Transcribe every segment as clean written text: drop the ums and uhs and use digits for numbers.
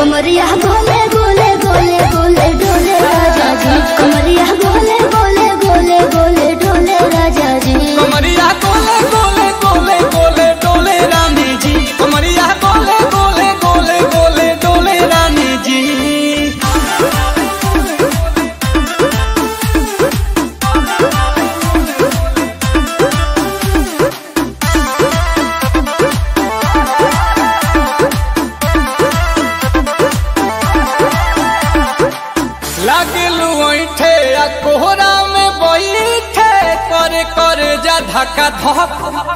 कमरिया गोले गोले गोले गोले डोले राजा जी, कमरिया गोले गोले गोले गोले डोले राजा जी, कमरिया गोले गोले गोले गोले डोले रानी जी, कमरिया गोले गोले गोले गोले डोले रानी जी। कोहरा में बैठे करे करे जा धक्का धक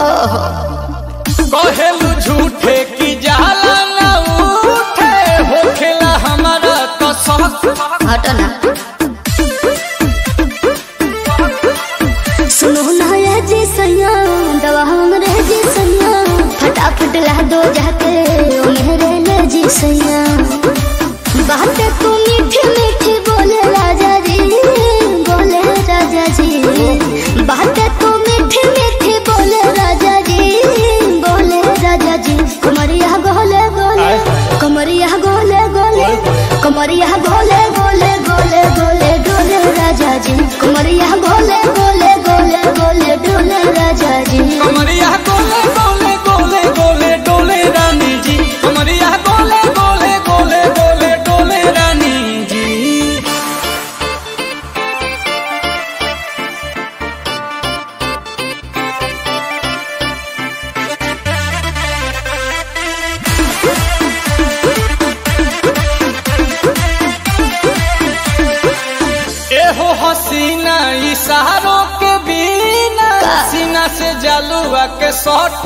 कहेलू झूठे की जाला ना उठे होखेला हमारा तो शौक। हटो ना सुनो ना ये जी सैया दवा हमरे जी सैया, फटाफट ला दो जाके ओ मेरे ले जी सैया, बातें तू मीठी मीठी बोले राजा जी, बोले राजा जी, बातें तू मीठी मीठी बोले राजा जी, बोले राजा जी, कमरिया गोले गोले कमरिया गोले गोले कमरिया गोले गोले गोले गोले डोले राजा जी, कमरिया गोले गोले गोले गोले डोले राजा जी, कमरिया गोले गोले गोले गोले डोले रानी जी, कमरिया गोले गोले गोले गोले डोले रानी जी। एहो हसीना इशारों के बिना सीना से जलुआ के शॉट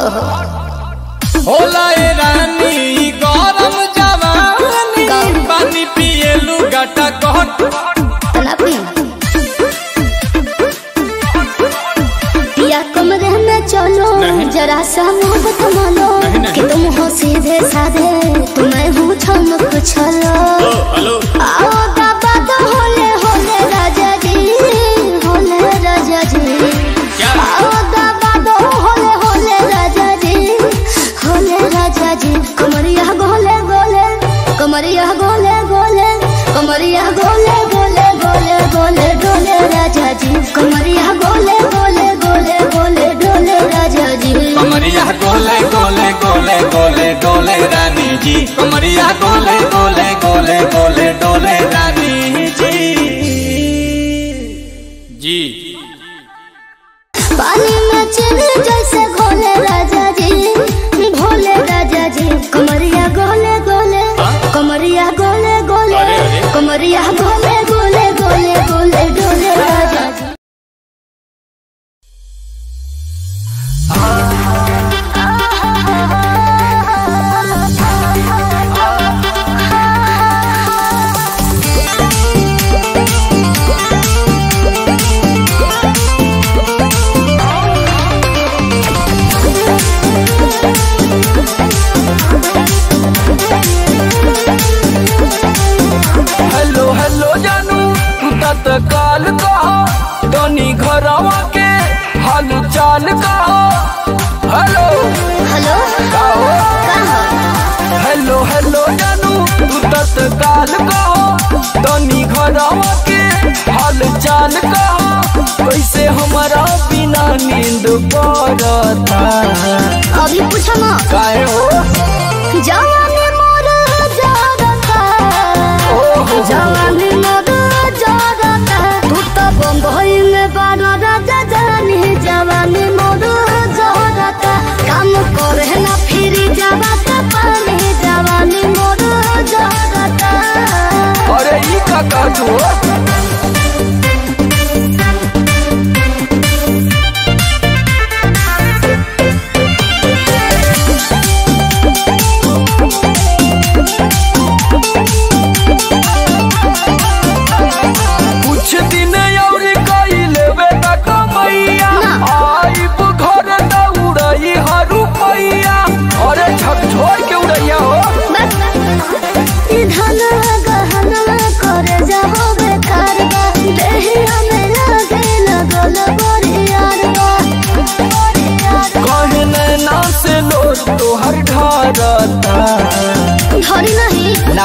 होला ए रानी गरम जवानी, पानी पिए लुगाटा कहट या कमरे में चलो जरा सा मोहब्बत मानो कि तुम हो सीधे साधे तुम्हें हूँ छमक छलो, आओ बाबा तो होले होले राजा जी, होले राजा जी, आओ बाबा तो होले होले राजा जी, होले राजा जी, कमरिया गोले गोले कमरिया गोले गोले कमरिया गोले गोले गोले गोले डोले राजा जी, कमरिया गोले गोले गोले गोले डोले राजा जी, कमरिया गोले गोले गोले गोले डोले रानी जी, कमरिया गोले गोले गोले गोले डोले रानी जी जी। पानी में चले जैसे घोले राजा जी, भोले राजा जी, कमरिया गोले गोले कमरिया गोले गोले कमरिया गोले गोले गोले गोले डोले राजा जी। हेलो हेलो जानू तू तत्काल कहो दोनी घरवा के हाल चाल कहो। हेलो हेलो कहो कहाँ हेलो हेलो जानू तू तत्काल कहो दोनी घरवा के हाल चाल कहो, कैसे हमारा बिना नींद पड़ता अभी पूछो ना काहे हो जवानी मोर जागता, जवानी मोर जागता, तू तो बम्बई में बारा राजा जानी, जवानी मोर जागता, काम करे ना फिर जागता पानी, जवानी मोर जागता। अरे ई का कहतू कुछ दिन और कई लेवे त कमैया, आइब घर दौड़ई हर रुपैया। अरे झकझोर के उड़ैया हो धन गहना करे जाओ बेकार,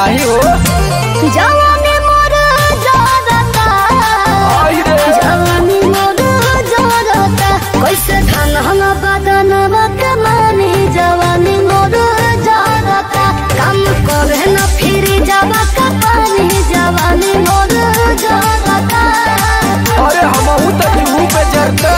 काहे हो जवानी मोर जरता जवानी मोर जरता कैसे धन बदनवा कमानी जवानी मोर जरता काम करे न फिर जावा का पानी जवानी मोर जरता अरे हमहू तो जुहू पे जरता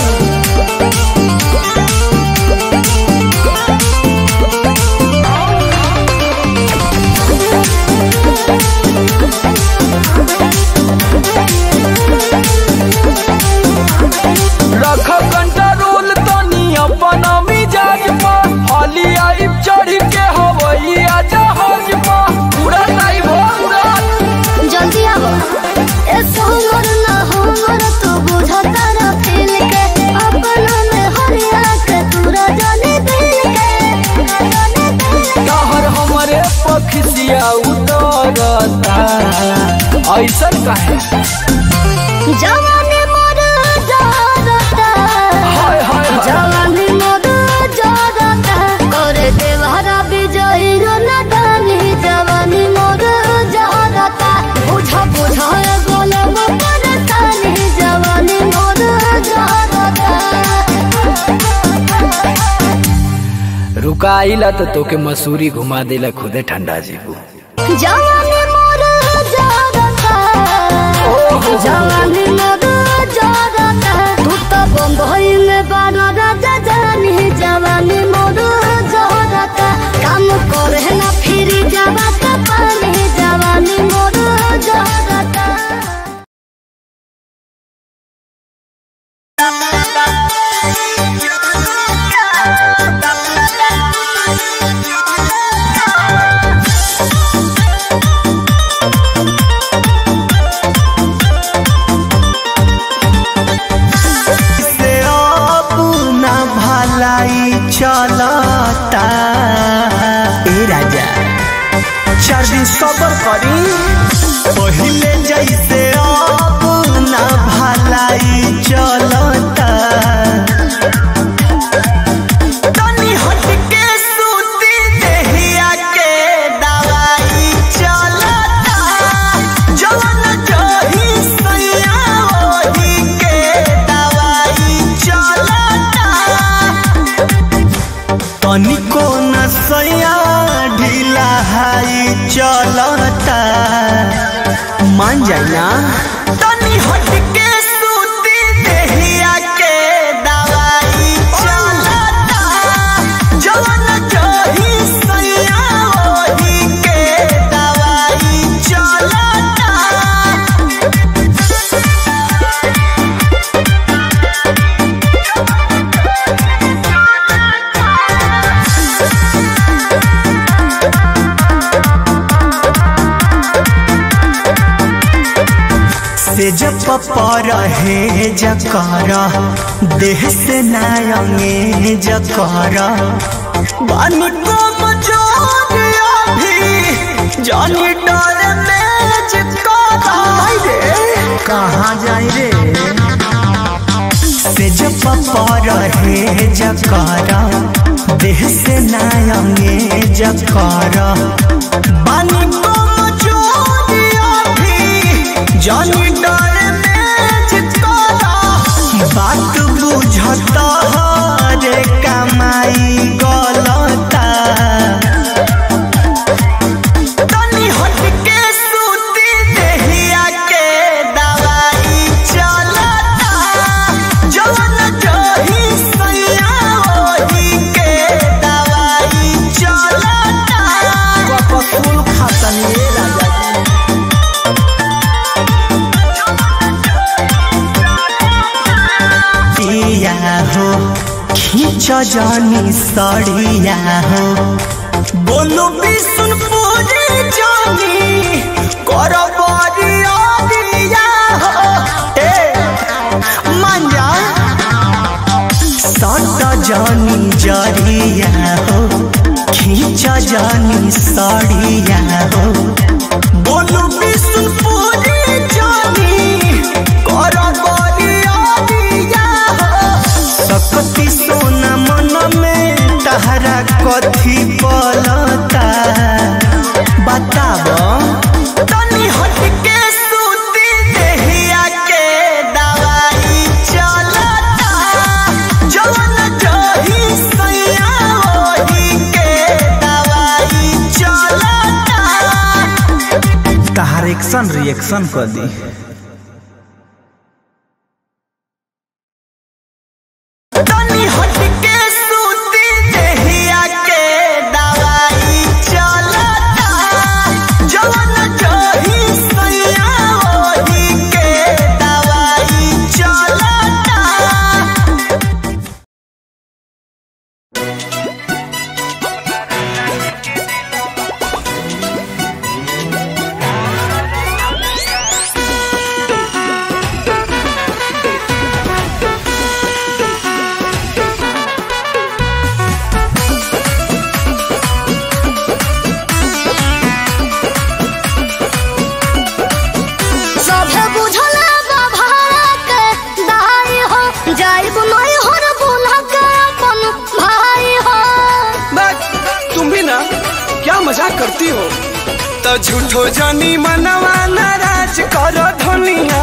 रख कंट्रोल तनी अपना मिजाज पर हाली आई चढ़ के हवैया जहाज पर पूरा नहीं भोरा जल्दी आओ ए सोमर ना हमर तू बुझता रे फील के अपना में हरिया के तूरा जाने दिल के कहर हमरे पखसिया उतरता ऐसा काहे जवानी मोर जरता हाय हाय जवानी मोर जरता करे देवहरा विजयी रो नदानी जवानी मोर जरता बुझा बुझा गोलम परतानी जवानी मोर जरता रुकाइला तो तोके मसूरी घुमा देला खुदे ठंडा जीबू जवानी मोर जरता जवानी मोर जरता तू तो बम्बई में बाना राजा जानी जवानी मोर जरता काम करे ना फिर जावा का पानी जवानी मोर जरता चलता ए राजा 4 दिन सबर करी पहले जैसे अब ना भलाई चलता तनी हट के सूती देहिया के दवाई चलता जवन जही सैया ओही के दवाई चलता तनिको नसैया ढीला हाई चलता मान जाना तनी हट के सूती देहिया के दवाई चलता जवन जही सैया ओही के दवाई चलता से जब पर है जकर देह से नायंगे जकर बानी को मजोरिया भी जानी डर में जकर कहाँ जाए रे से जब पर है जकर देह से नायंगे जकर बानी को मजोरिया भी जानी डर में चितकारा बात बुझता रे कमाई गलता तनी हट के सूती देहिया के दवाई चलता जवन जही सैया ओही के दवाई चलता कपकुल खतनी राजा हो खींच जानी सड़िया हो बोलो बिशुनपुरी जानी करबरिया दिया हो मान जा सट जानी जरिया हो खींच जानी सड़िया हो बोलो बिशुनपुरी जानी करबरिया दिया हो सकती सोना मन में तहरा कथी पलता बताब एक्शन रिएक्शन कर दी। करती हो तो झूठो जानी मनवा नाराज करो धनिया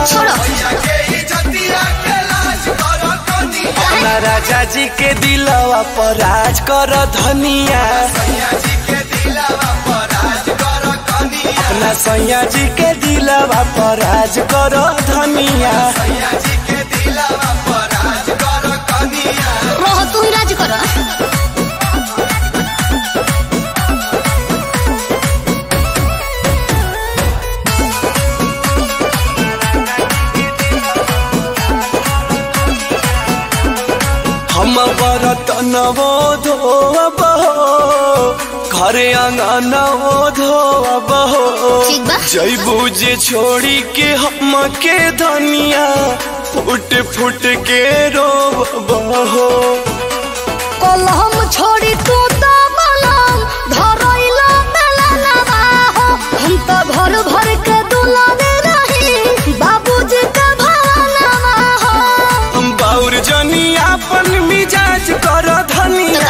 अपना राजा जी के दिलवा पर राज करो धनिया अपना सैया जी के दिलवा पर राज करो धनिया तू राज करो हम बरतनवो धोब घरे अंगनवो धोब जैबू जे छोड़ी के हम के धनिया फुट फुट के रोब कलम छोड़ी तू तो मलम धरैला बेलनवा हो हम तो भर भर के दुलाने रही बाबूजी का भवनवा हो हम बाउर जनी अपन मिजाज कर धनिया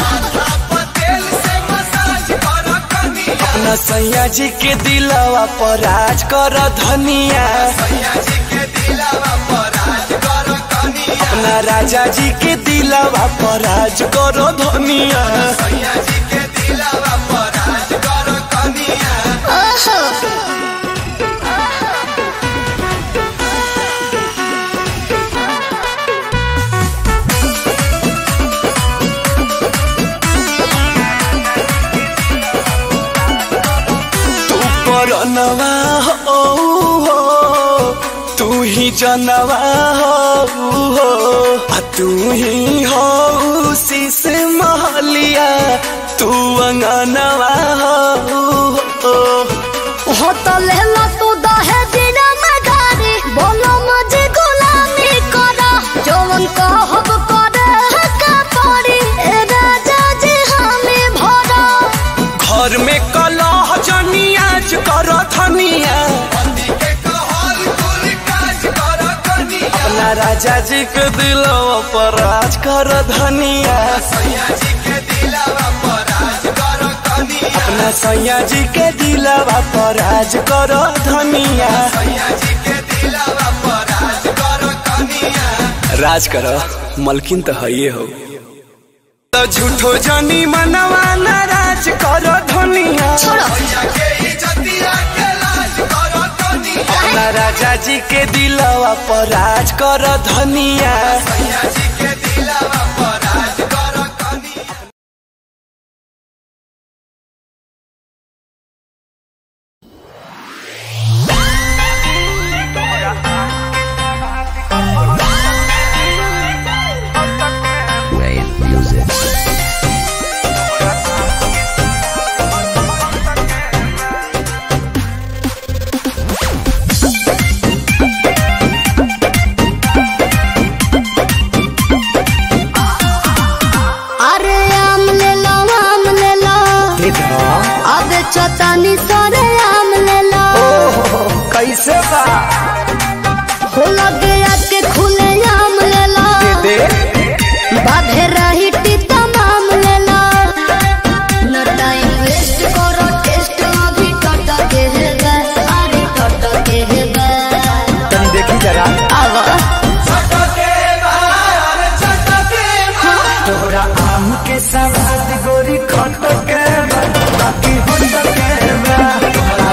अपना सैया जी के दिलवा पर राज कर धनिया अपना राजा जी के दिलवा पर राज करो धनिया नवा हो तू ही जनवा हो तू ही हो शीश महलिया तू अंगनवा हो तो लेला तू दहेजिया में गाड़ी बोलो मुझे गुलामी करा जवन कहब करे का पड़ी ए राजा जी हमें भरा घर में कलह जनियाज कर धनिया अपना राजा जी के दिलवा पर राज कर धनिया अपना सैया जी के दिलवा पर राज कर धनिया राज करो मलकिन तो है हो तो झूठो जानी मनवा नाराज करो धनिया अपना राजा जी के दिलवा पर राज करो धनिया चतानी सरे आम ले लो कैसे बा हो लगे आके खुले आम ले लो दे बाधे रही तमाम ले लो न टाइम वेस्ट करो टेस्ट अभी टट के है अरे टट के है तुम देखी जरा आवा तोरा आम के स्वाद गोरी खट के बाकी होट के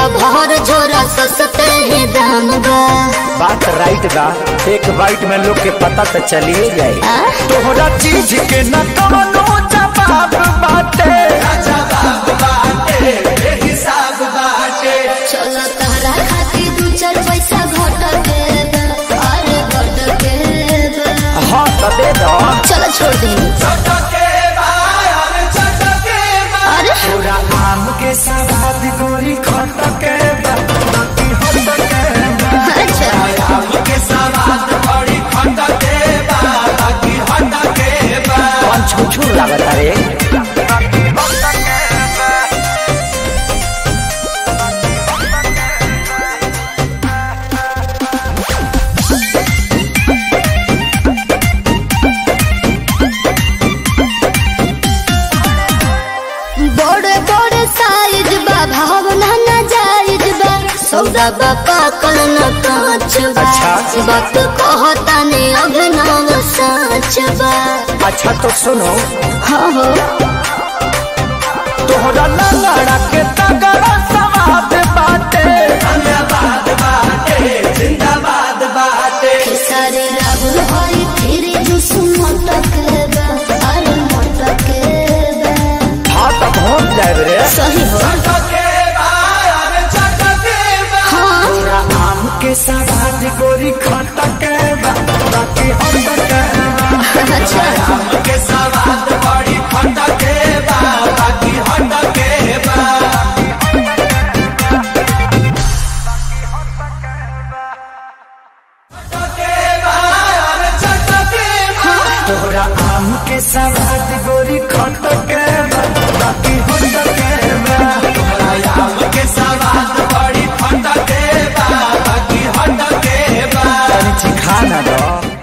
भर झोरा सस्ते ही दाम बा। बात राइट बा, एक बाइट में लोग के पता तो चलिए जाए। तोहरा चीज के न कौनो जवाब बाटे, हिसाब बाटे। चलो तहरा खातिर 2-4 पैसा घट के बा, अरे घट के बा। हाँ तो दे दो। चलो छोड़ दे। अरे पूरा आम के सवाद गोरी खटके बा, बाकी हटके बा। अच्छा आम के सवाद बड़ी खटके बा, बाकी हटके बा। कौन छुछुर लागत रे? बड़े बड़े साइज बा, भावना न जायज बा। सौदा बा पाकल न कांच बा। अच्छा। वक्त कहता ने अभिनव साच बा। अच्छा तो सुनो, हाँ हो तोहरा लंगड़ा के तगड़ा सवाद बाटे, जिंदाबाद बाटे, जिंदाबाद बाटे। सारे राहुल हरी फिर जुस मटक बा, अरे मटक बा। हाँ तो पहुँच जाए रे। सही हो हाँ। पूरा आम के सवाद गोरी खटके बा, बाकी हटके बा। अच्छा आम के सवाद बड़ी खटके बा, बाकी हटके बा। तोहरा आम के सवाद गोरी खटके बा, बाकी हटके बा। तोहरा आम के सवाद बड़ी खटके बा, बाकी हटके बा। तनी खाना दो।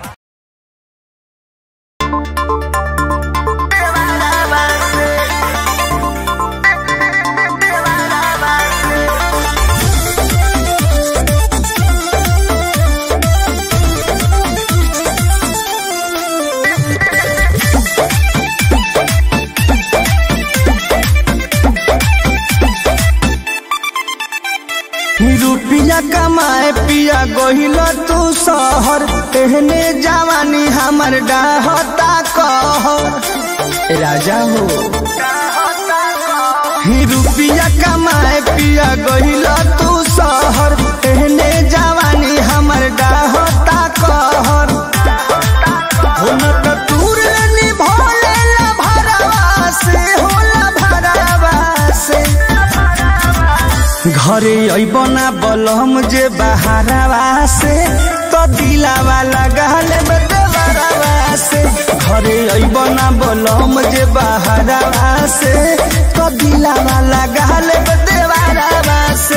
रुपया कमाए पिया गोहिल तू शहर, एहने जवानी हमर डाहता कहर। राजा हो रुपया कमाए पिया गोहिल तू शहर, एहने जवानी हमर डाहता कहर। हुनक तूर निभोले ला भरवा से, होला भरवा से। घरे अइबना बलम जे बहारवा से, तो दिलावा लगाल देवरवा से। घरे अइबना बलम जे बहारवा से, तो दिलावा लगाल देवरवा से।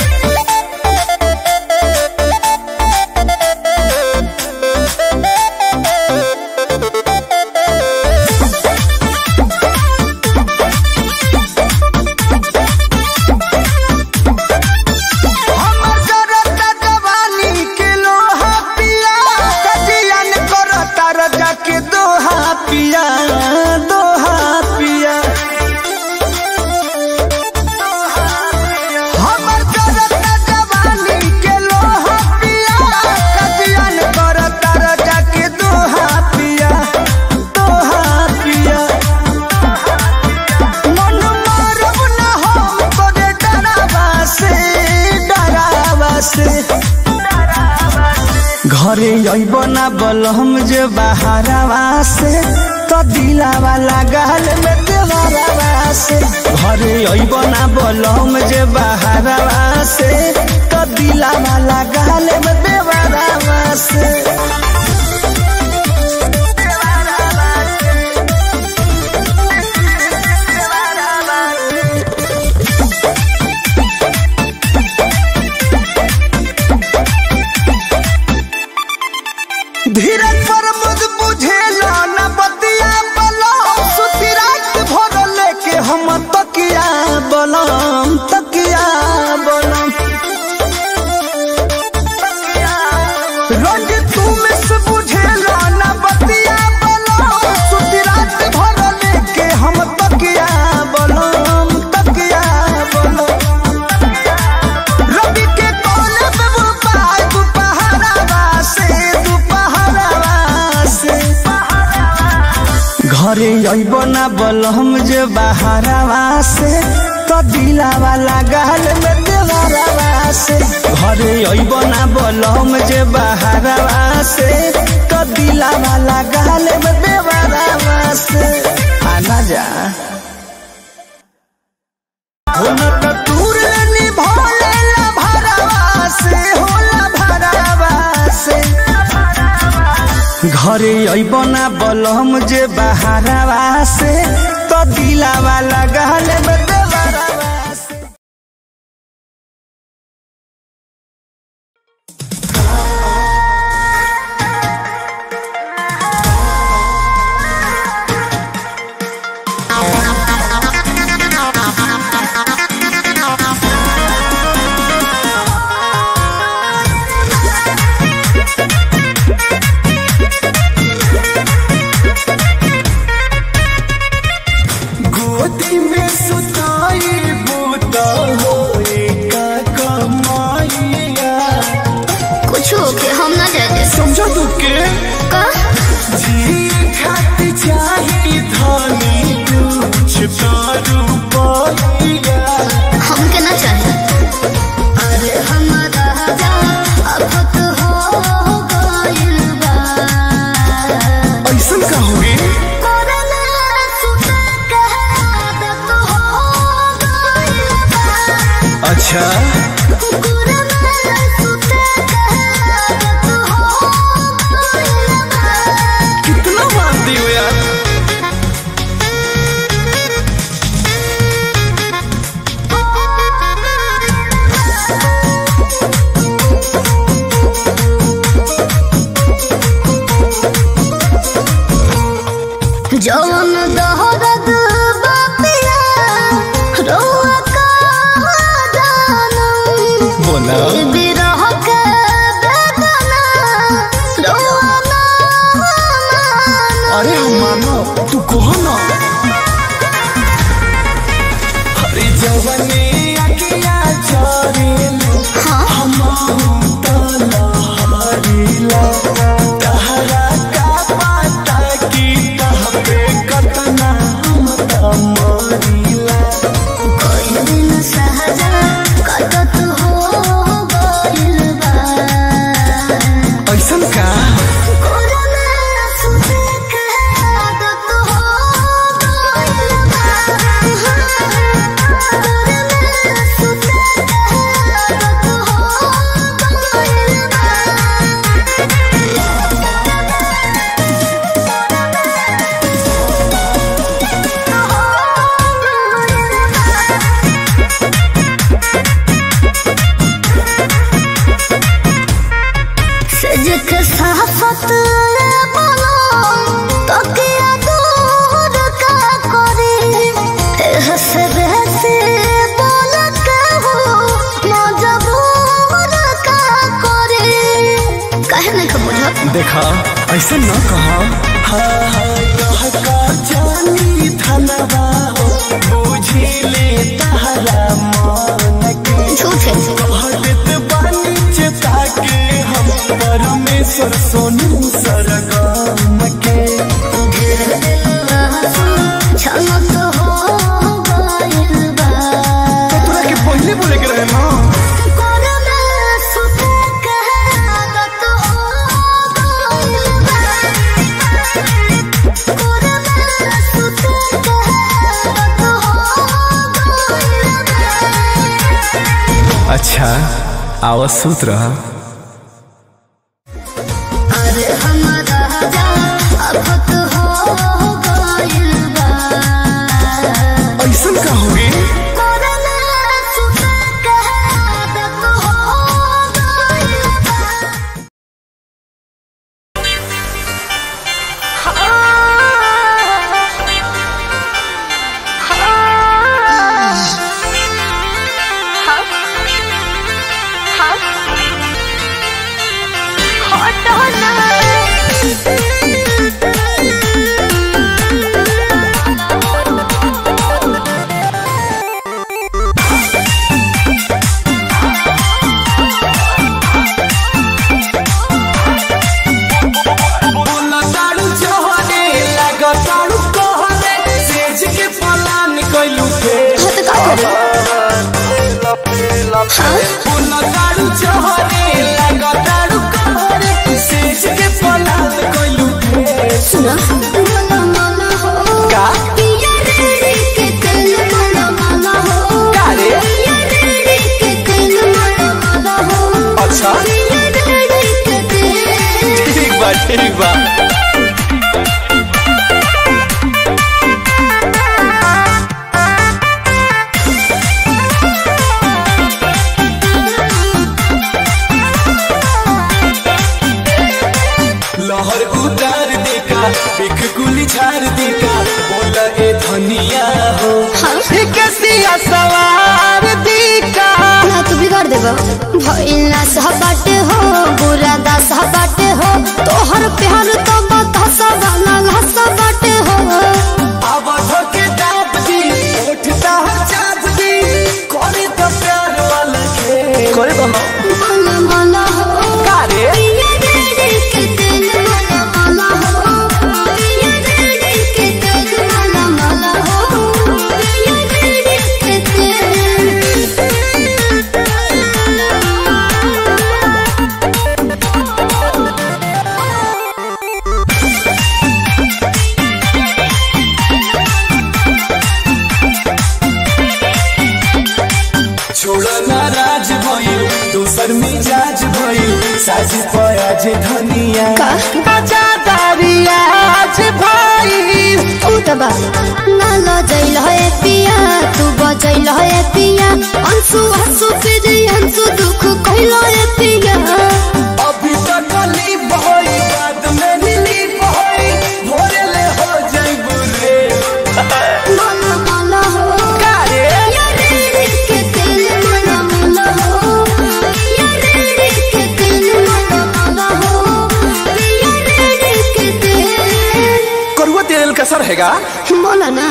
हमर जरता जवानी के लोहा पिया, कजियन करता रजा के दोहा पिया, दोहा पिया। हमर जरता जवानी के लोहा पिया, कजियन करता रजा के दोहा पिया, दोहा पिया। मन मारब न हम तोरे डरावा से, डरावा से। घरे अइब ना बलम जे बहारवा से, तो दिलावा लगाल में देवरवा से। घरे अइब ना बलम जे बहारवा से, तो दिलावा लगाल में देवरवा से। धीरज पर मुझ बुझेला न बतिया बलम, सुती रात भर लेके हम तकिया बलम, तकिया बलम। रोज तू में से बुझेला न बतिया बलम, सुती रात भर लेके हम तकिया बलम, तकिया बलम। अइबो ना बलम जे बहारवा से तो दिलावा लागल में देवरवा से। घरे अइबो ना बलम जे बहारवा से तो दिलावा लागल में देवरवा से। आना जा होला तो दूर निभोले ला भरवा से होला भरवा से। घरे अइबो ना बलम जे बहारवा से तो दिलावा लागल में देवरवा से। गोदी में सुताई बूता होए का कमाइया। कुछ हो के हम ना जाए समझा तू के का जी खाती चाहिए धानी कुछ दारू पाइया। हमके ना चाहे। अरे हमारा जा अब तो हो गइल बा। ऐसा का होगी कोरोना सुता के आदत हो गइल बा। अच्छा कोरोना सुता के आदत हो गइल बा। कितना मानती हो यार। जौन दहरद बापिया रोआ का जानम। बोला बिरह के बेदना रोआ ना मानम। अरे हम मानो तू कहो ना। हरी जवानी अकिया चोरीलू हम तला हरीला। तहरा का पता की तह पे कतना हम तमरीला। कोई दिन सहजा कटत हो गइल बा। ऐसन का कोरोना सुते के आदत हो गइल बा। कोरोना सुते के आदत हो गइल बा। सजक साफत बोलो तो किया दूर का करे। हंसे बहसे बोल के हो मजबूर का करे। कहे नहीं खबर देखा ऐसे न कहा। का जानी धनवा हो बुझी ले तहरा मान के। झूठ है। कहत बानी चेता के हम परमेश्वर सोनू सरगम के। छलक हो गइल बा। तो तोरा के पहले बोले के रहे ना। कोरोना सुते के आदत हो गइल बा। कोरोना सुते के आदत हो गइल बा। अच्छा आवाज सूत रहा। अरे हमारा जा अब तो हो गइल बा। ऐसा का होगी कोरोना सुते के आदत हो गइल बा। ठीक बा। लहर उतार देका बिख गुली झाड़ देका बोला ए धनिया हो कैसिया सवार देका ना तू बिगाड़ देबा भइला सहबाटे हो बुरा दा सहबाटे हो तोहर प्यार तो बतासा वाला घसा बाटे हो आवाज के दाब दी उठता चाप दी करे तो प्यार वाला के करे तो मला मला हो कारे के दिल मला मला हो के दिल मला मला हो के छोड़ा नाराज भइल दोसर मिजाज भइल साजी पयाज धनिया बजादारिया आज भाई उतबा ना ल जइल है पिया तू बजइल है पिया अंसु हंसु फिर अंसु दुख कइल है पिया अभी तक कली बहई बाद में नीली बहई भोरे ले हो जाई बुरे मला मला हो कारे के दिल मला मला हो के दिल मला मला हो के दिल करुआ तेल का सर हैगा मोला ना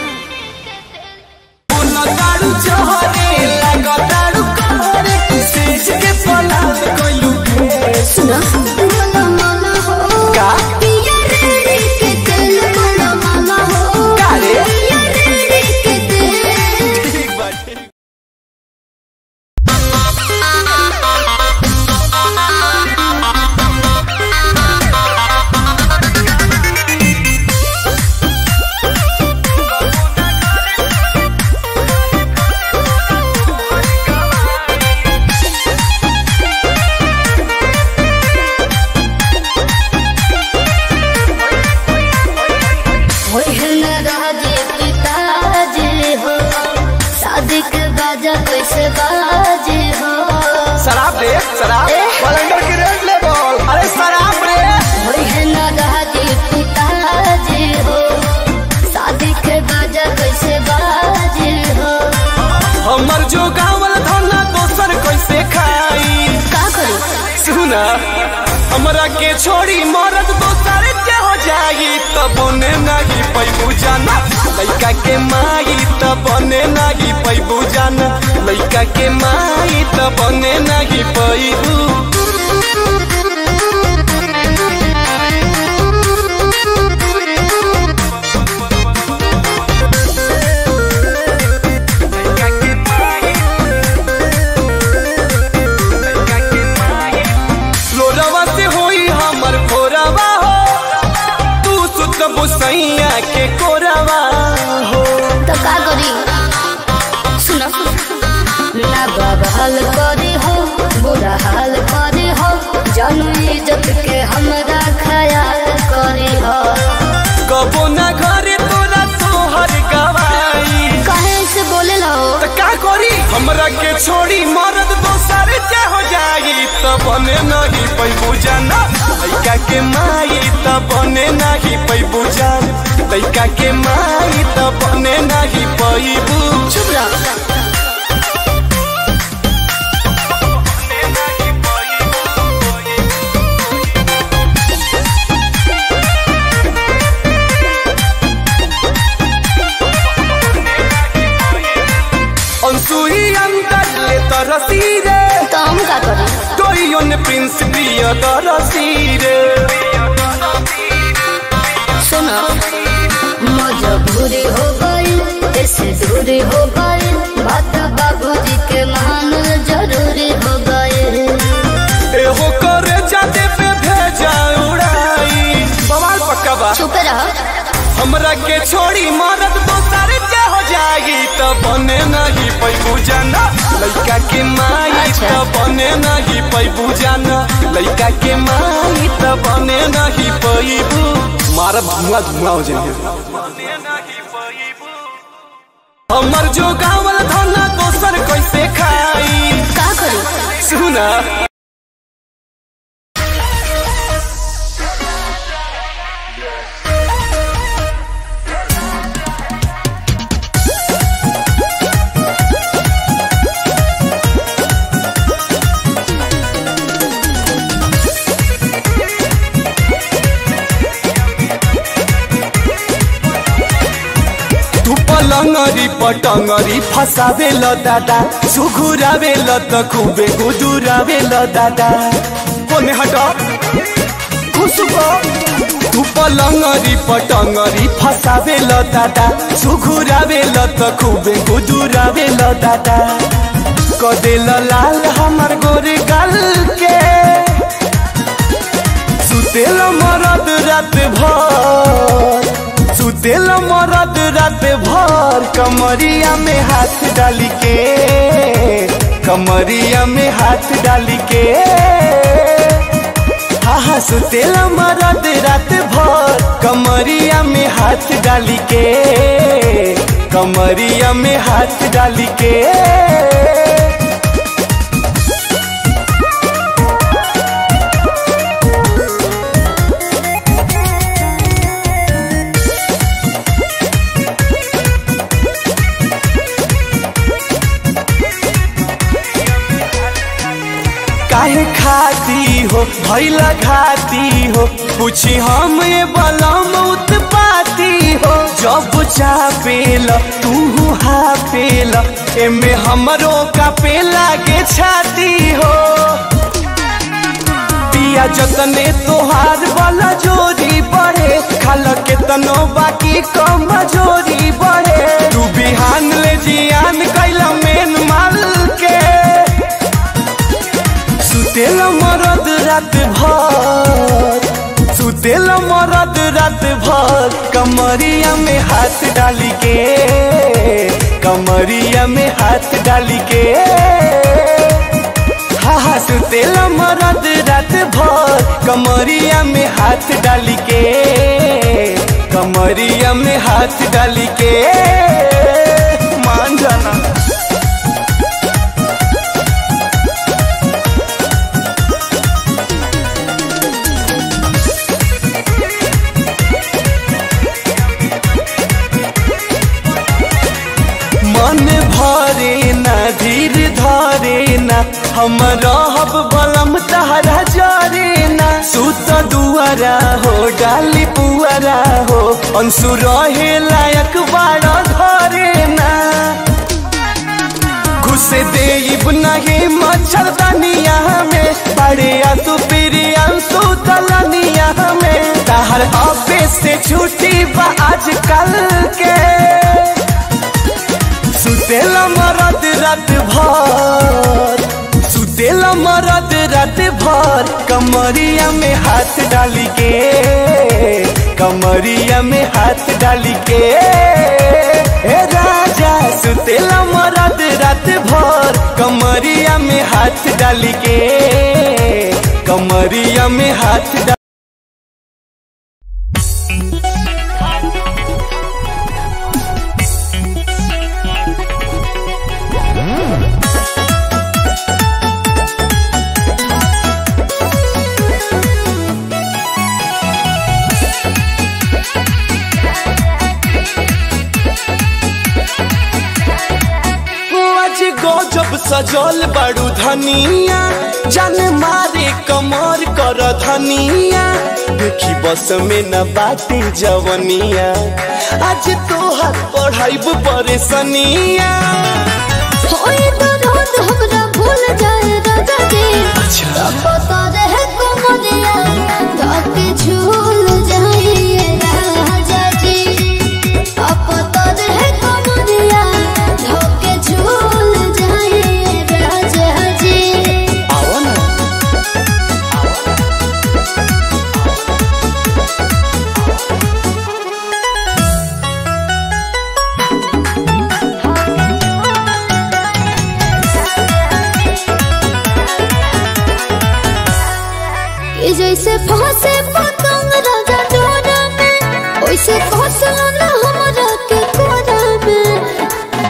ताड़ू चहरे लगा ताड़ू कहरे सेज के पलाद कोइलू सुना मला मला हो का पिया रे के दिल मला मला हो कारे के दिल ठीक बा ठीक। होई है ना राजे पिताजी हो शादी के बाजा कैसे बाजे हो शराब रे शराब कैलेंडर की रेट ले बोल अरे शराब रे होई है ना राजे पिताजी हो शादी के बाजा कैसे बाजे हो हमर जो गावल धना दोसर कैसे खाई का करी सुना हमरा के छोड़ी मरद दोसर के हो जाई तब बने नाही पैबू जाना लइका के माई तब बने नाही पैबू जाना लइका के माई तब बने नाही पैबू लोरवा से होई हमर फोरवा हो तू सुत बुसैया के कोरवा हो तो का करी सुना ना बवाल करी हो बुरा हाल करी हो जानू इज्जत के हमरा ख्याल करी हो कबो ना घरे तोरा तोहर गवाई कहे से बोले लो त का करी हमरा के छोड़ी मरद दोसर के हो जाई त बने नहीं पैबू जाना लइका के माई त बने नहीं पैबू जान लइका के माई त बने नहीं पैबू चुप रह अंसुई अंदर ले तरसी रे तो हम का करी डोरियन प्रिंस प्रिय तरसी रे सुना मजबूरी हो गई ऐसे दूरी हो गई बात बाबूजी के मानल जरूरी हो गई एहो करे जाते पे भेजा उड़ाई बवाल पक्का बा चुप रह हमरा के छोड़ी मरद दोसर के हो जाई त तो बने नहीं पैबू जाना लड़का के माई तो बने नहीं पैबू जाना लड़का के माई तो बने नहीं पैबू मारा धुआं धुआं हो जाए हमर जो गावल धना दोसर कैसे खाई का करी सुना पलंगरी पटंगरी फसावे ल दादा सुघुरावे ल त खूबे गुदुरावे ल दादा कोने हटा खुशबो तू पलंगरी पटंगरी फसावे ल दादा सुघुरावे ल त खूबे गुदुरावे ल दादा कदेल लाल हमर गोरे गाल के सुतेल मरद रात भर सुतेल मरद रात भर कमरिया में हाथ डाली के कमरिया में हाथ डाली के हाँ सुतेल मरद रात भर कमरिया में हाथ डाली के कमरिया में हाथ डाली के काहे खाती हो भैला घाती हो पूछी हम ये बलम उत्पाती हो जब चापेल तू हापेल एमे हमरो का पे लागे छाती हो पिया जतने तोहार वाला जोरी बढ़े खाल के तनो बाकी कम जोरी बढ़े तू बिहान ले जियान कैला मेन माल के सुतेल मरद रात भर सुतेल मरद रात भर कमरिया में हाथ डाली के कमरिया में हाथ डाली के हाँ सुतेल मरद रात भर कमरिया में हाथ डाली के कमरिया में हाथ डाली के मान जाना मन भरे ना धीर धरे ना हम रहब बलम तहरा जरे ना सुत दुआरा हो डाली पुआरा हो अंशु रहे लायक बाड़ा धरे ना घुसे देब नहीं मच्छरदानिया में बड़े आंसू पीरी आंसू तलनिया में तहर ऑफिस से छुट्टी बा आजकल के सुतेल मरद रात भर सुतेल मरद रात भर कमरिया में हाथ डाली के कमरिया में हाथ डाली के हे राजा सुतेल मरद रात भर कमरिया में हाथ डाली के कमरिया में हाथ डाली गजब सजल बड़ू धनिया जान मारे कमर कर धनिया देखी बस में न बाटे जवनिया आज तोहर पढ़ाइब परेशानिया हमरा भूल जाए राजा जी पता रहे कमरिया धके झूल जाइए राजा जी पता रहे कमरिया धके झूल जाइए राजा जी आओ ना कि जैसे फंसे पतंग राजा डोरा में वैसे फंसला ना हमरा के कोरा में।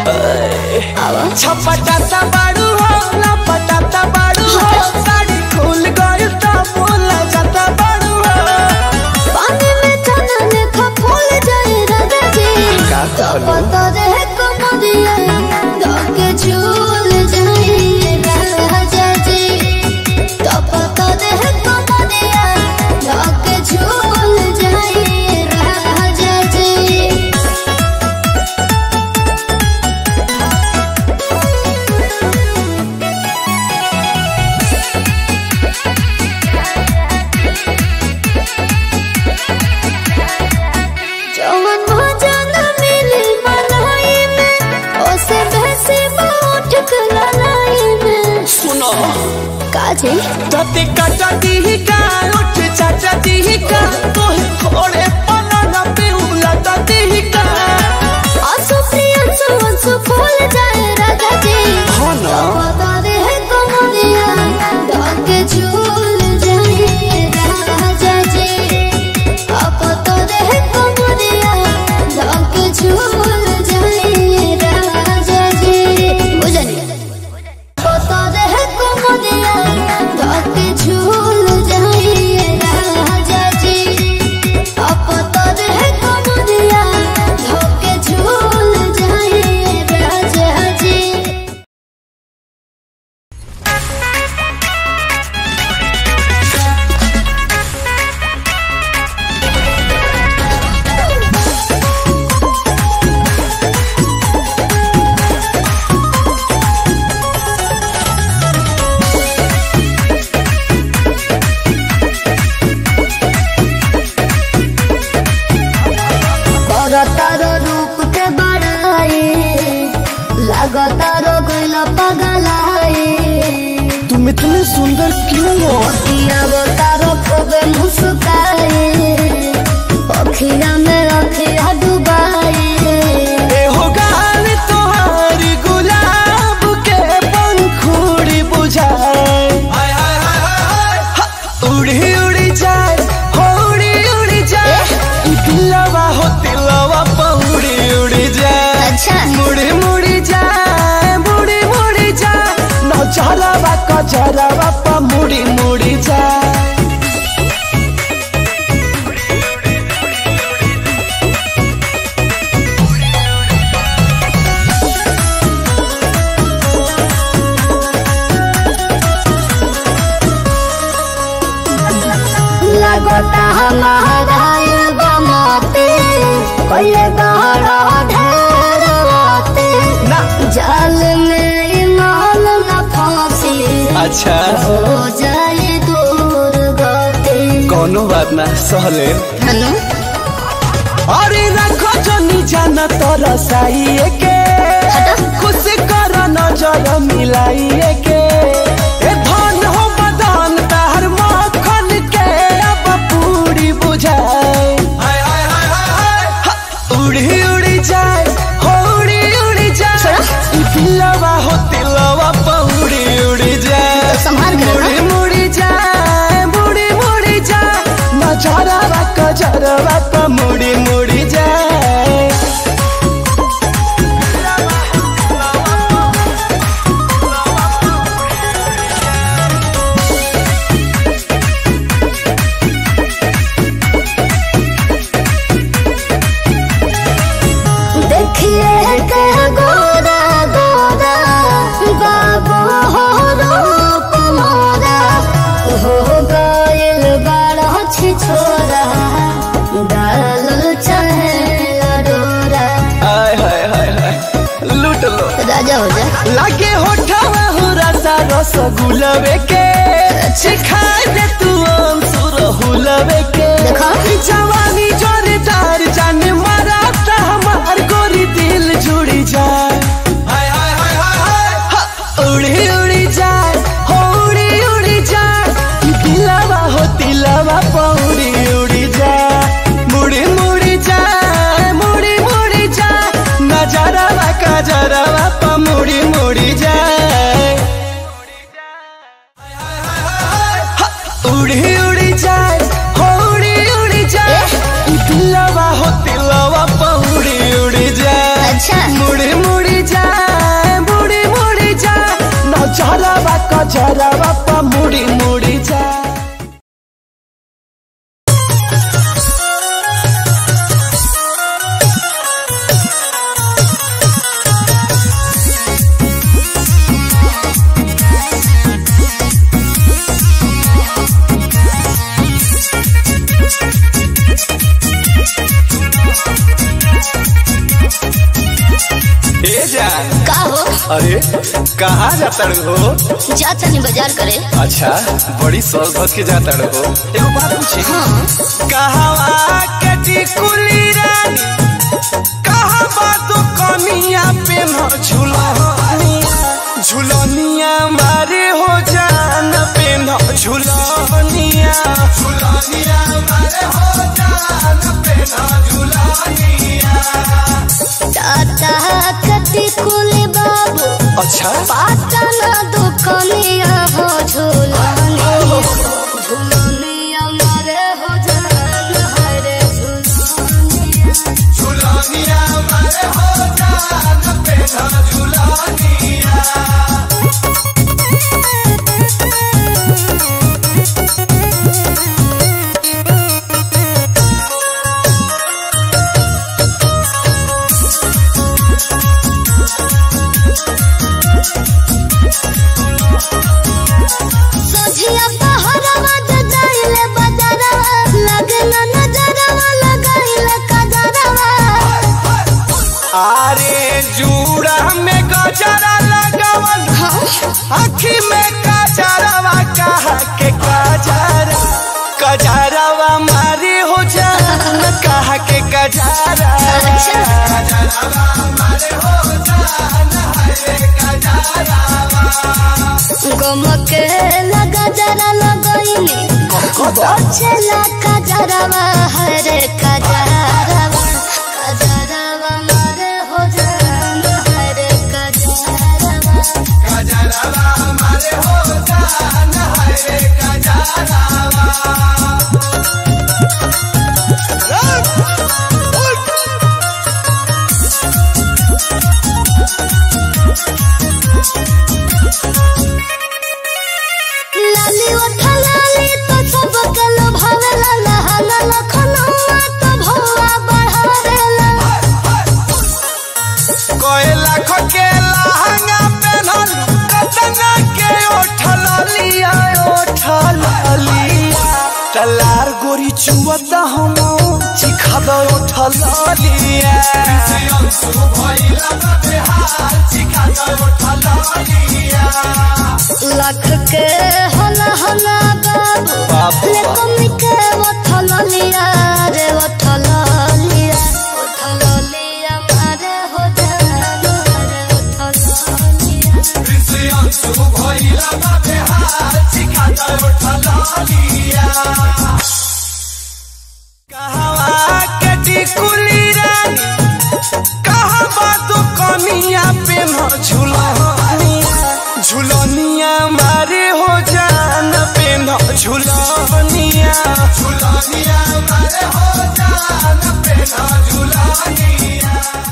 छपटाता बाड़ू हो लपटाता बाड़ू हो साड़ी खुल गई तो बोला जाता बाड़ू हो। पानी में चना लेखा फूल जाए राजा जी तो पता रहे कमरिया धोके झूल जाए राजा जी तो पता रहे कमरिया धोके झूल जाए राजा जी। जवन भजन मिली मलाई में ओसे भैंसी उठ के ललाई में। सुनो काजे तते काटा दी का उठ चाचा दी का तोहे थोड़े पना पे उलाटा दी का। आंसू प्रिय आंसू फूल जाए राजा जी हाँ ना। तो पता रहे कमरिया धोके झूल जाए राजा जी पता रहे कमरिया धोके झूल जाए राजा जी। बुझनी पता रहे कमरिया धोके झूल जाए राजा जी पता रहे कमरिया धोके झूल जाए राजा जी। तारो रूप के बड़ाई लगातारो गइल पगलाई तुम इतने सुंदर क्यों हो? वो तारो खूबे मुस्काई अखिया में अखिया डुबाई ए हो गाल तोहारी गुलाब के पंखुड़ी बुझाए उड़ी उड़ी जाए हो उड़ी जाए दिलवा हो दिलवा पौड़ी उड़ी जाए। अच्छा मुड़ी मुड़ी जाए नौचरवा कचरवा पा मुड़ी मुड़ी जाए। लगता हमारा गमते कोई गहरा ढेर राते जाल में इमाल न फांसी अच्छा हो जाए दूर गते। कोनो बात ना सहले हेलो अरे रखो जो नी जाना तोरा साई के खुश कर नजर मिलाई के ए धन हो बदन तार मखन के अब पूरी बुझाए। उड़ी उड़ी जाए हो उड़ी जाए दिलवा हो दिलवा पौड़ी उड़ी जाए। संभाल के मुड़ी मुड़ी जाए नजरवा कजरवा पा मुड़ी मुड़ी जाए। देखिए के गोरा गोरा बाबू हो रूप मोरा हो गइल बड़ा छिछोरा डाल चाहे अडोरा। हाय हाय हाय हाय लूट लो राजा हो जा लागे होठवा हो रसा रसगुलवे के सिखाए दे तू अंसुर हुलवे के। देखो जवानी जोरदार जान मारा हमार गोरी दिल जुड़ी जाए। उड़ी उड़ी जाए हो उड़ी जाए दिलवा हो दिलवा पौड़ी उड़ी जाए। मुड़ी मुड़ी जाए नजरवा कजरवा पा मुड़ी मुड़ी जाए। उड़ी उड़ी बाजारवा पा मुड़ी मुड़ी जा। का हो? अरे कहाँ जाता हो? जाता नहीं बाजार करे। अच्छा बड़ी सौस भस के जाता हो। एगो बात पूछी। हाँ। कहवा के टिकुली रानी कहवा दुकनिया पे न झुलनिया मारे हो जान पे न झुलनिया मारे हो जान पे न झुलनिया। दादा कति कुली बाबू। अच्छा पाता ना दुकनिया हो झुलनिया मारे हो जान हरे झुलनिया मारे हो जान पे न झुलनिया। अरे जूड़ा में गजरा लगावल आँखी में कजरवा कहा के कजरवा मारी हो जान कहा के कजरा गम के लगा जरा लगइनी बचला कजरवा हरे कजरवा मारे हो जान हरे कजरवा मारे हो जान हरे कजरवा। लाली उठा लाली तो सब कल भावेला लहंगा लखनऊ तो भौवा बढ़ावेला। कोई लाख के लहंगा पहनल कतना के उठल लिया तलार गोरी चुवता हम चिखा दो उठल लिया। लाख के हला हला बाबू ले कमी के उठल लिया रे उठल लिया मारे हो जान रे उठल लिया। कहवा के टिकुली रानी कहवा दुकनिया पे न झुलनिया मारे हो जान पे न झुलनिया मारे हो जान पे न झुलनिया।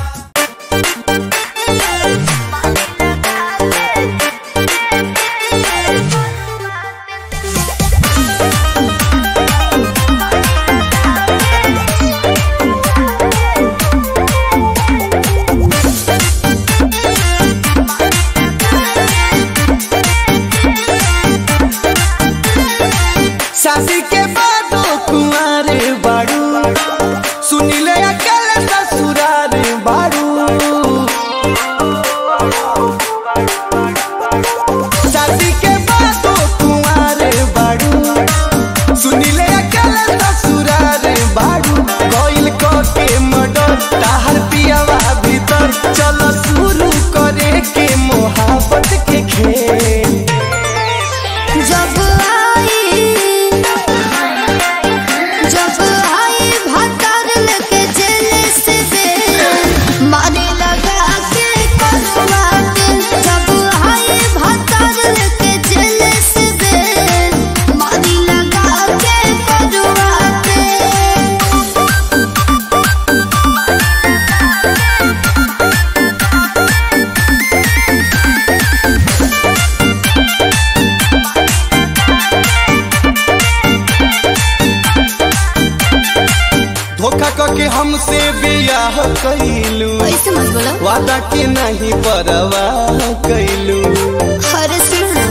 शादी के बाद कुंवारे बाड़ू सुनिले अकेले ससुरार बाड़ू। शादी के बाद कुंवारे बाड़ू सुनिले अकेले ससुरार बाड़ू। कोइल को के मर्डर ताहर पियावा भीतर चलो शुरू करे के मोहब्बत के खेल। जब आई भतर लेके जेल से मारे लगा के करवा के। जब आई भतर बियाह कैलू, ऐसे मत बोलो। वादा के नहीं परवाह कैलू। हर सुन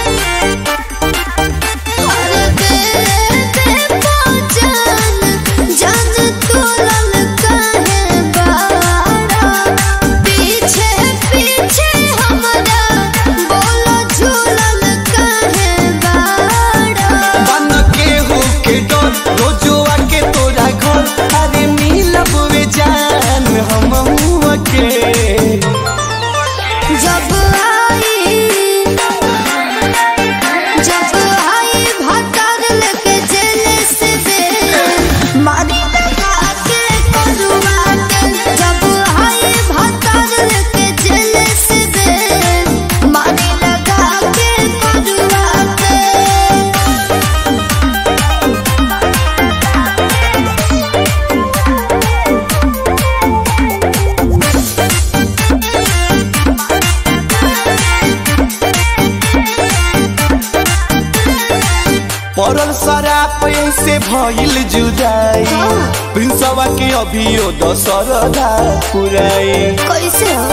पड़ल शराब से भइल जुदाई, प्रिंसवा के अभियो दशरदा पुराई। कैसे हो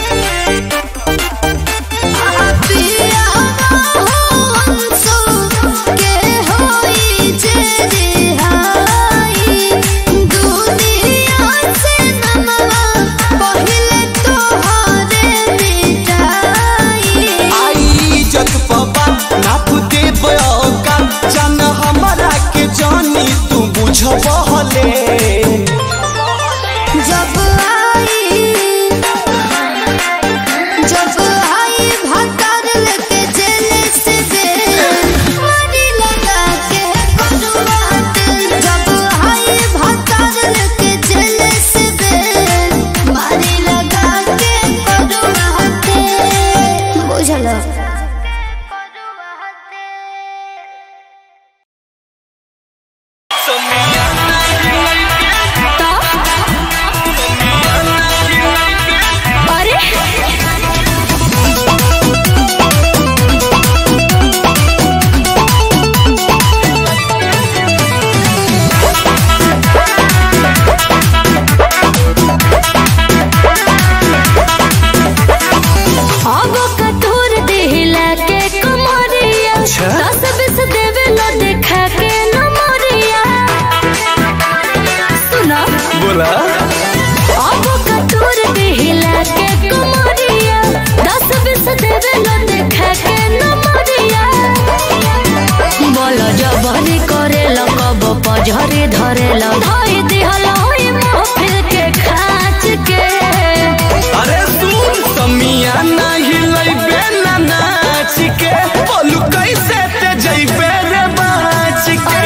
झरे धरे लई दिहल महफिल के खाच के। अरे सुन समिया नहीं लइबे ना नाच के, बोलू कैसे ते जइबे रे बाच के।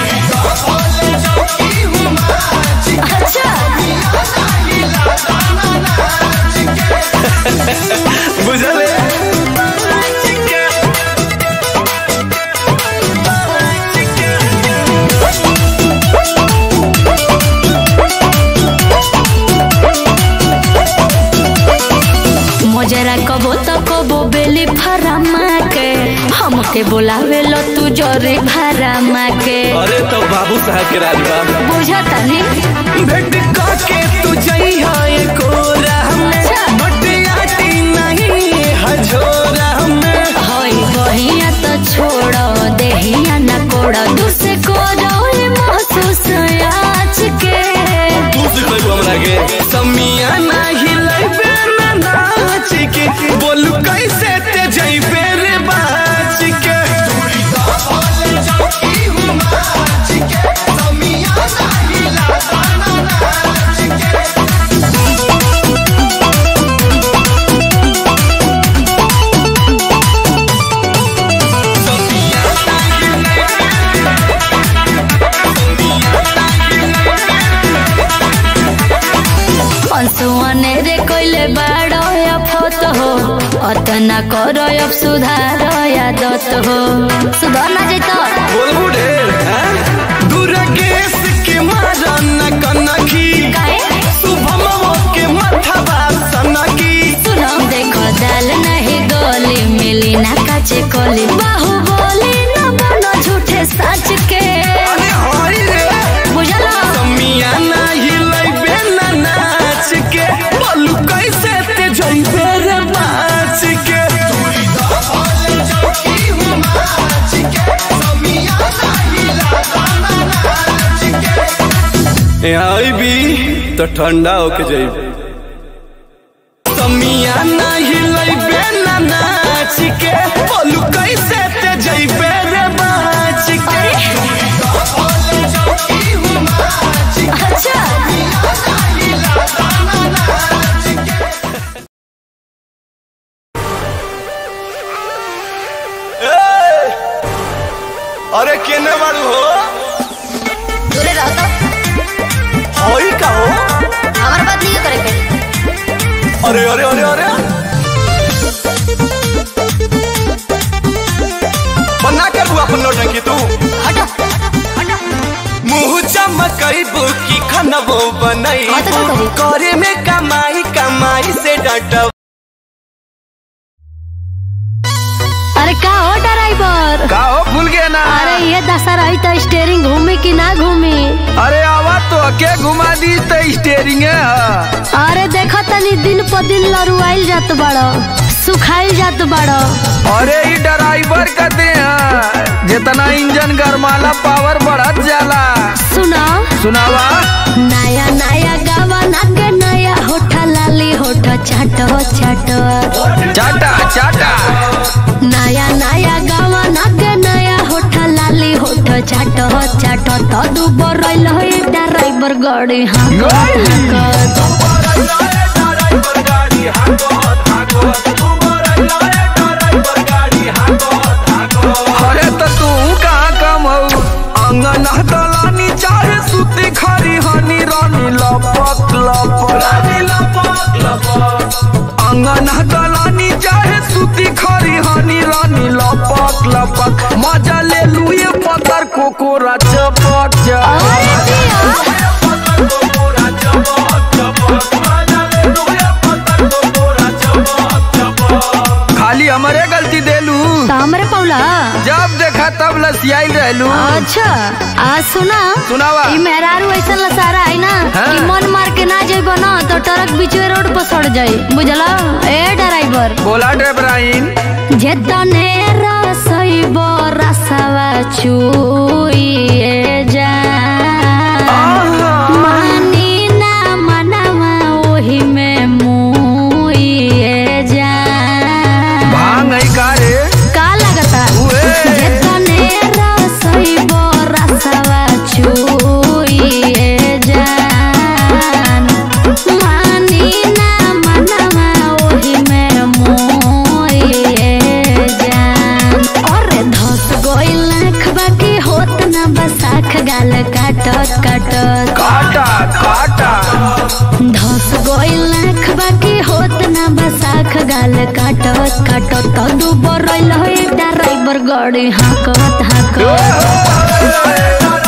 अच्छा बुझले जरा कबो तो कबो बेली फरामा के हमके बोलावे लो तू जोरी भरामा के। अरे तो बाबू साहब के राजबा बुझता नहीं भेट के तू जइहा एकोरा में बटियाटी नहीं हजोरा में होई बहिया तो छोड़ो देहिया ना कोड़ो दूसरे को रोए महसूस आज के। तू से कोई हमरा के समिया नहीं लइबे ना नाच के, बोलू कैसे ते जइबे रे बाच के। दूरी का बोल जाकी हूं नाच के, समिया नहीं लाना नाच के। पंसुआने रे कोइले बाड़ो या फत हो अतना करो अब सुधार आदत हो सुधार ना जैतो बोलबू ढेर दुर्गेश के मारा न कनखी शुभमो के माथाबा सनकी। सुनो देखो दाल नहीं गोली मिली ना काचे कोली बाहु बोली ना बनो झूठे सच के। अरे होई रे बुझला समिया नहीं लइबे ना यहाँ भी तो ठंडा होके जाइबे तमिया नहीं लइबे ना नाच के बोलू कैसे ते जाइबे रे बाच के अच्छा अरे केने बाड़ू हो दूरे रहो तो होई का हो हमारे बात नहीं करे के अरे अरे अरे अरे बना के तू अपन नौटंकी तू हटो मुँह चमकइबू की खनबो बनई हाँ तो क्या करी? करे में कमाई कमाई से डटब अरे का हो ड्राइवर का हो भूल गया ना। अरे ये दशा रही तो स्टेयरिंग घूमी कि ना घूमी। अरे आवा तो के घुमा दी तो स्टेयरिंग है। अरे देखो तनी दिन पर दिन लरुआइल जात बड़ो सुखाइल जात बड़ो। अरे ये ड्राइवर कहते हैं जितना इंजन गरमाला पावर बढ़त जाला। सुना सुनावा नया नया गावा नागे नया होठा लाली होठा चाटो चाटो चाटा चाटा नया नया गावा नागे नया होठा लाली होठा चाटो चाटो तो दुबर रइल हो ड्राइवर गाड़ी हाँ अरे तो तू कहाँ कम हो अंगन दलानी चाहे सुती खरी हनी रानी लपक लपक अंगन दलानी चाहे सुती खरी हनी रानी लपक लपक मजा ले लुए पतर कोकोरा चपक खाली हमारे गलती देलू हमरे पौला जब देखा तब लसियाई रहलू। अच्छा आज सुनावा ई मेहरारू ऐसा लसारा है ना हाँ? कि मन मार के ना जाइबो ना तो ट्रक बीचवे रोड पर सड़ जाई बुझला। ए ड्राइवर बोला ड्राइवराइन जेतने रसइबो रसवा छुइए जा मानी ना मनवा ओही में मुइए जा भांग है का रे का लगता उए। जेतने रसइबो रसवा छुइए जान मानी ना मनवा ओही में मुइए जान। अरे धस गइल नखबा की होत ना बसाख गाल काटत काटत काटा काटा धस गइल नखबा की होत ना बसाख गाल काटत काटत तो दुबर रइल हो ड्राइवर गाड़ी हाकत हाकत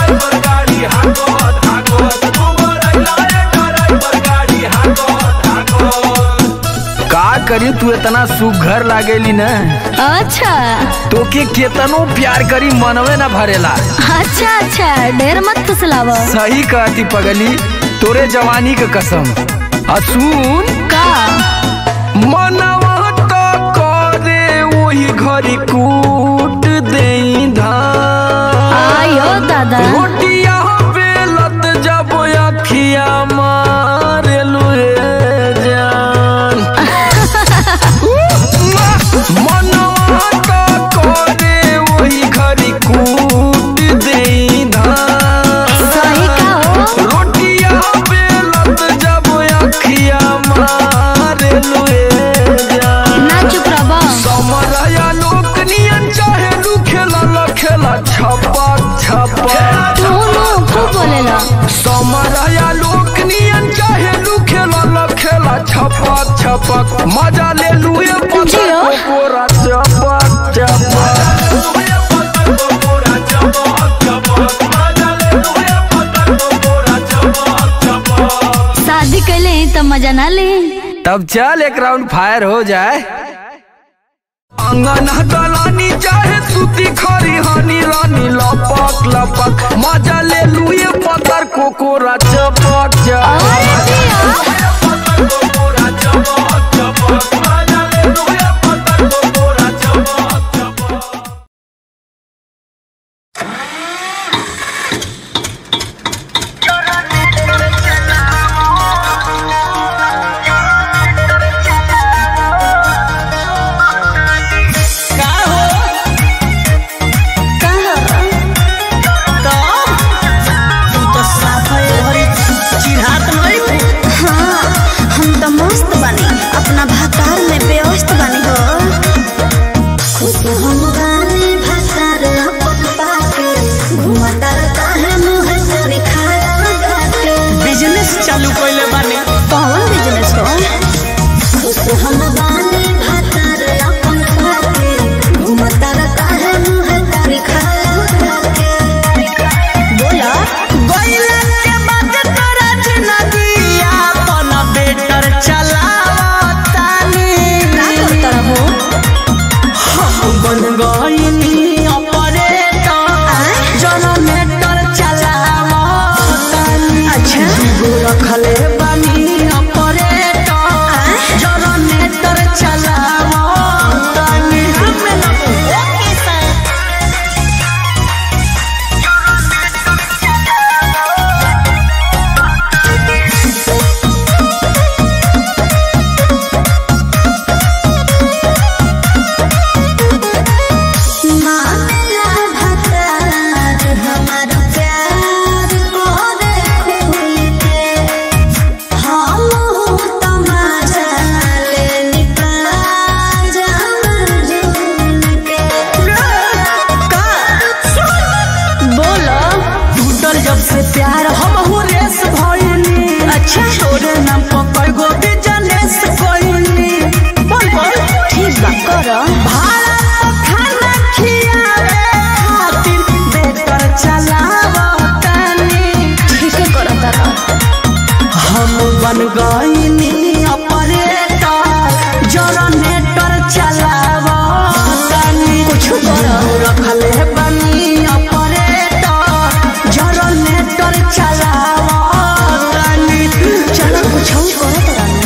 का करी तू इतना सुघर लागेली न अच्छा तोके केतनो प्यार करी मनवे ना भरेला। अच्छा अच्छा ढेर मत फुसलाव सही कहती पगली तोरे जवानी के कसम। सुन का मनवा तो करे वही घरी कूट देई धान आयो दादा रोटिया बेलत जब अखिया मारे लुए जान मनवा तो करे वही घरी कूट देई धान सही का हो रोटिया बेलत जब अखिया मारे लुए जान ना चुप रहो समरया लोक नियन चाहे लू खेला खेला छपक छपक तू खूब बोलेला समरया लोक नियन चाहे लू खेला खेला छपक छपक मजा ले लुए जियो। कोरा चपक चपक शादी कैले तो मजा ना ले तब चल एक राउंड फायर हो जाए। अंगन दलानी चाहे सुती खरी हनी रानी लपक लपक मजा ले लुए पतर कोकोरा चपक चपक गईनी ऑपरेटर जनरेटर चलावतानी। अच्छा रखले बानी ऑपरेटर जनरेटर चलावतानी। से प्यार हम हो रेस भइनी। अच्छा तोरे नाम पर गो बिजनेस कोइनी। बोल बोल ठीक बा कर भाड़ा खाना खियावे खातिर बेटर चलावतानी। ठीक करता हम बन गईनी ऑपरेटर जनरेटर चलावतानी। कुछ कर रखले बनी चलावतानी। चलो कुछ करो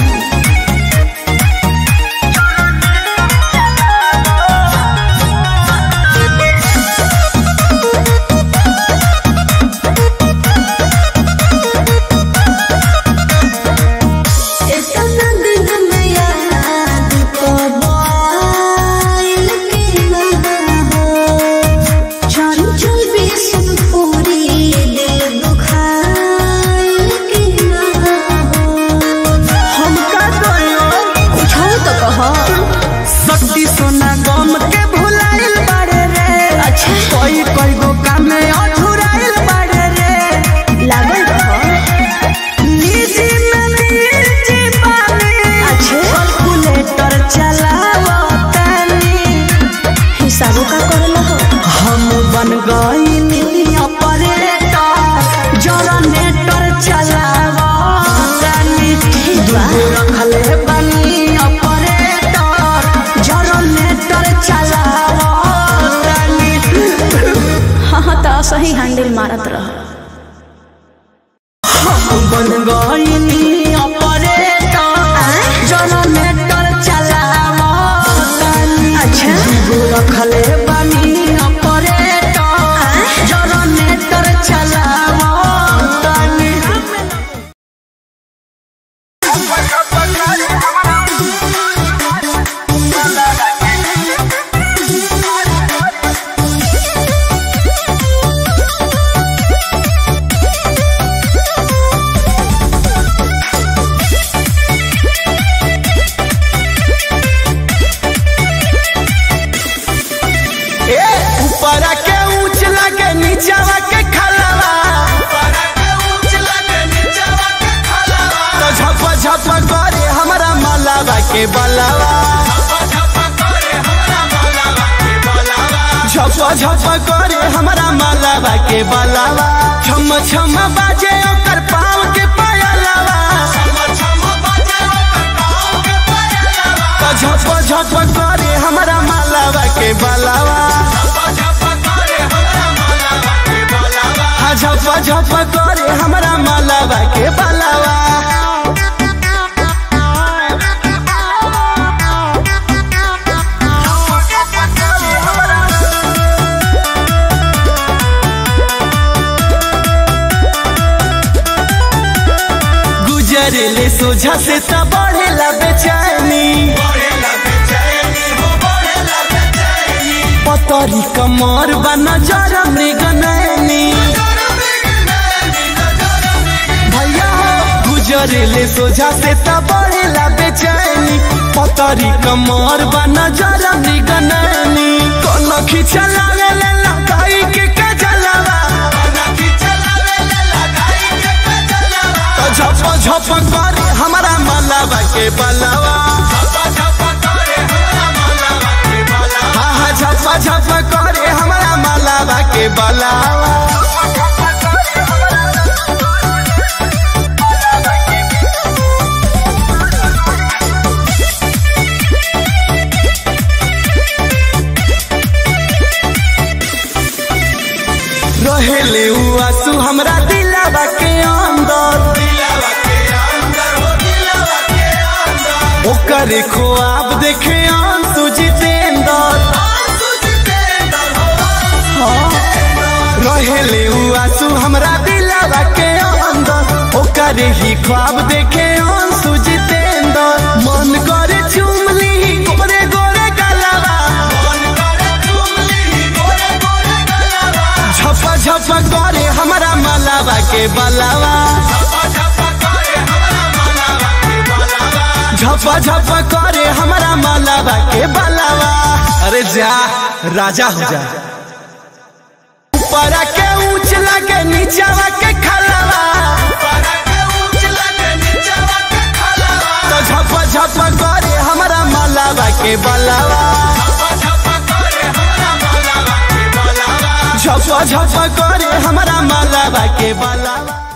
सही हैंडल मारत रह। बन गईनी ऑपरेटर जनरेटर चलावतानी। अच्छा रखले बानी ऑपरेटर जनरेटर चलावतानी। के बलावा झपा झपा करे हमारा मालावा के बलावा। छम छम बाजे ओकर पाँव के पायलावा। झपा झपा करे हमारा मालावा के बलावा। झपा झपा करे हमारा मालावा के बलावा। गुजरेले सोझा से त बढ़ेला बेचैनी। पतरी कमर बा नजर मृगनैनी। भैया गुजरेले सोझा से त बढ़ेला बेचैनी। पतरी कमर बा नजर मृगनैनी। कोन खिचलावे ले लगाई के कजलवा। झप झप करे हमारा मालावा के बलावा। हाँ झप झप करे हमारा मालावा के बलावा। रहेले आंसू हमरा दिलवा के अंदर ओकर ख्वाब देखे आंसू जितेंद्र रहेले आंसू हमरा दिलवा के अंदर ओकर ही ख्वाब देखे आंसू जितेंद्र मन करे चुमली गोरे गोरे गलवा झपा झपा करे हमरा मलावा के बलावा झपा झपा करे हमरा मलावा के बलावा अरे जा राजा हो जा ऊपरा के ऊंच लगे नीचवा के खलावा तो झपा झपा करे हमरा मलावा के बलावा झपा झपा करे हमरा मलावा के बलावा।